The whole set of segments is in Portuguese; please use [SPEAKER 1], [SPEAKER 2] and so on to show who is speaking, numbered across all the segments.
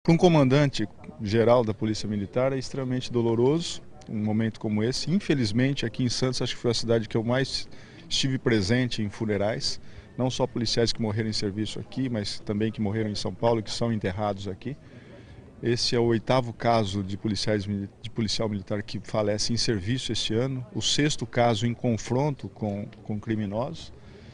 [SPEAKER 1] Para um comandante geral da Polícia Militar é extremamente doloroso um momento como esse. Infelizmente, aqui em Santos, acho que foi a cidade que eu mais estive presente em funerais. Não só policiais que morreram em serviço aqui, mas também que morreram em São Paulo, que são enterrados aqui. Esse é o 8º caso de policial militar que falece em serviço este ano, o 6º caso em confronto com criminosos.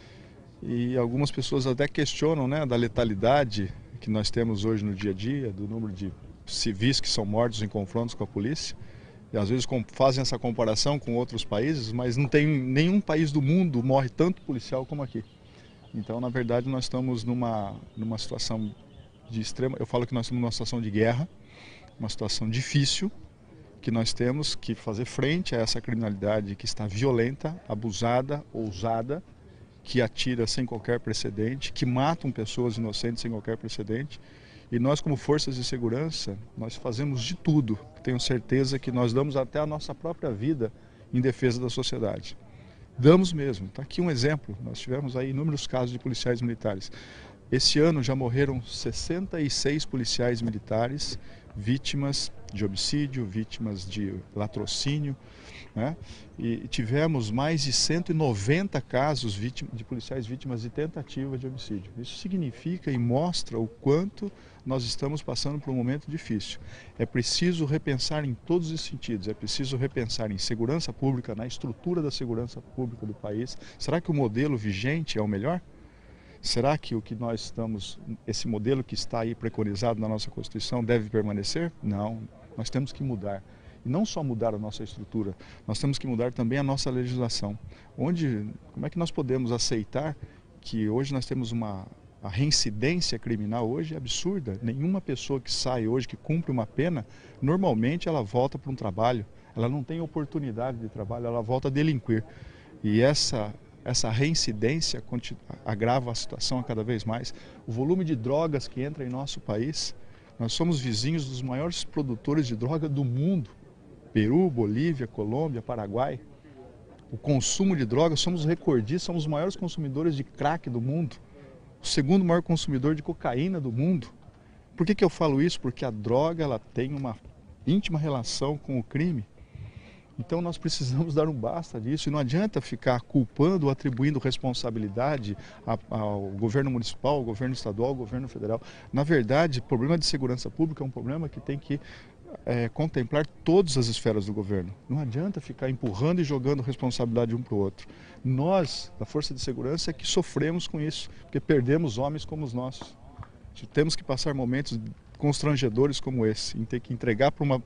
[SPEAKER 1] E algumas pessoas até questionam, né, da letalidade que nós temos hoje no dia a dia, do número de civis que são mortos em confrontos com a polícia. E às vezes fazem essa comparação com outros países, mas não tem nenhum país do mundo morre tanto policial como aqui. Então, na verdade, nós estamos numa situação de extrema... Eu falo que nós estamos numa situação de guerra, uma situação difícil, que nós temos que fazer frente a essa criminalidade que está violenta, abusada, ousada, que atira sem qualquer precedente, que matam pessoas inocentes sem qualquer precedente. E nós, como forças de segurança, nós fazemos de tudo. Tenho certeza que nós damos até a nossa própria vida em defesa da sociedade. Damos mesmo. Está aqui um exemplo. Nós tivemos aí inúmeros casos de policiais militares. Esse ano já morreram 66 policiais militares vítimas de homicídio, vítimas de latrocínio, né? E tivemos mais de 190 casos de policiais vítimas de tentativa de homicídio. Isso significa e mostra o quanto nós estamos passando por um momento difícil. É preciso repensar em todos os sentidos, é preciso repensar em segurança pública, na estrutura da segurança pública do país. Será que o modelo vigente é o melhor? Será que esse modelo que está aí preconizado na nossa Constituição deve permanecer? Não, nós temos que mudar. E não só mudar a nossa estrutura, nós temos que mudar também a nossa legislação. Como é que nós podemos aceitar que hoje nós temos a reincidência criminal hoje é absurda? Nenhuma pessoa que sai hoje, que cumpre uma pena, normalmente ela volta para um trabalho, ela não tem oportunidade de trabalho, ela volta a delinquir. E essa reincidência agrava a situação a cada vez mais. O volume de drogas que entra em nosso país, nós somos vizinhos dos maiores produtores de droga do mundo. Peru, Bolívia, Colômbia, Paraguai. O consumo de drogas, somos recordistas, somos os maiores consumidores de crack do mundo. O segundo maior consumidor de cocaína do mundo. Por que eu falo isso? Porque a droga ela tem uma íntima relação com o crime. Então nós precisamos dar um basta disso e não adianta ficar culpando ou atribuindo responsabilidade ao governo municipal, ao governo estadual, ao governo federal. Na verdade, o problema de segurança pública é um problema que tem que contemplar todas as esferas do governo. Não adianta ficar empurrando e jogando responsabilidade um para o outro. Nós, da Força de Segurança, é que sofremos com isso, porque perdemos homens como os nossos. Temos que passar momentos constrangedores como esse, em ter que entregar para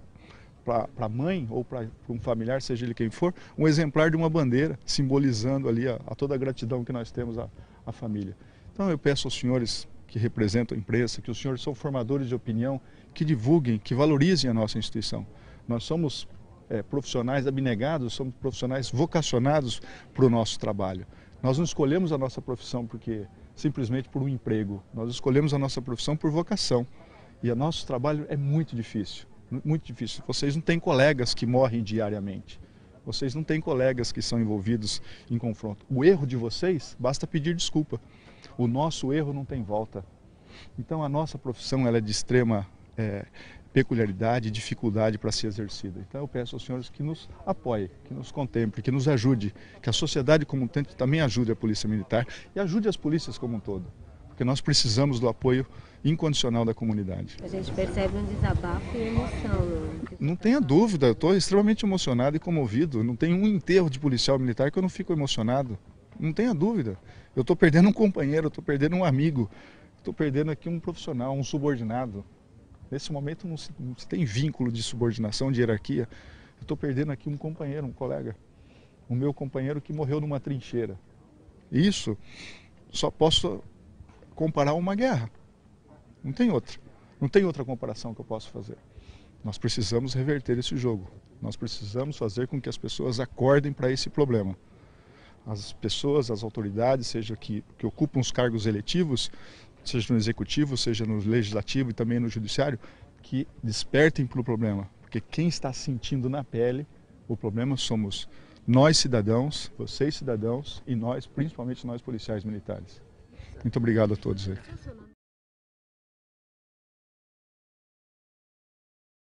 [SPEAKER 1] a mãe ou para um familiar, seja ele quem for, um exemplar de uma bandeira, simbolizando ali a toda a gratidão que nós temos à família. Então eu peço aos senhores que representam a imprensa, que os senhores são formadores de opinião, que divulguem, que valorizem a nossa instituição. Nós somos profissionais abnegados, somos profissionais vocacionados para o nosso trabalho. Nós não escolhemos a nossa profissão simplesmente por um emprego, nós escolhemos a nossa profissão por vocação. E o nosso trabalho é muito difícil. Muito difícil. Vocês não têm colegas que morrem diariamente. Vocês não têm colegas que são envolvidos em confronto. O erro de vocês, basta pedir desculpa. O nosso erro não tem volta. Então a nossa profissão ela é de extrema peculiaridade e dificuldade para ser exercida. Então eu peço aos senhores que nos apoiem, que nos contemplem, que nos ajude, que a sociedade como um todo também ajude a Polícia Militar e ajude as polícias como um todo. Porque nós precisamos do apoio incondicional da comunidade.
[SPEAKER 2] A gente percebe um desabafo e emoção.
[SPEAKER 1] Não tenha dúvida, eu estou extremamente emocionado e comovido. Não tem um enterro de policial militar que eu não fico emocionado. Não tenha dúvida. Eu estou perdendo um companheiro, eu estou perdendo um amigo, estou perdendo aqui um profissional, um subordinado. Nesse momento não se tem vínculo de subordinação, de hierarquia. Eu estou perdendo aqui um companheiro, um colega. O meu companheiro que morreu numa trincheira. Isso só posso comparar uma guerra. Não tem outra. Não tem outra comparação que eu possa fazer. Nós precisamos reverter esse jogo. Nós precisamos fazer com que as pessoas acordem para esse problema. As pessoas, as autoridades, seja que ocupam os cargos eletivos, seja no executivo, seja no legislativo e também no judiciário, que despertem para o problema. Porque quem está sentindo na pele o problema somos nós cidadãos, vocês cidadãos e nós, principalmente nós policiais militares. Muito obrigado a todos aí.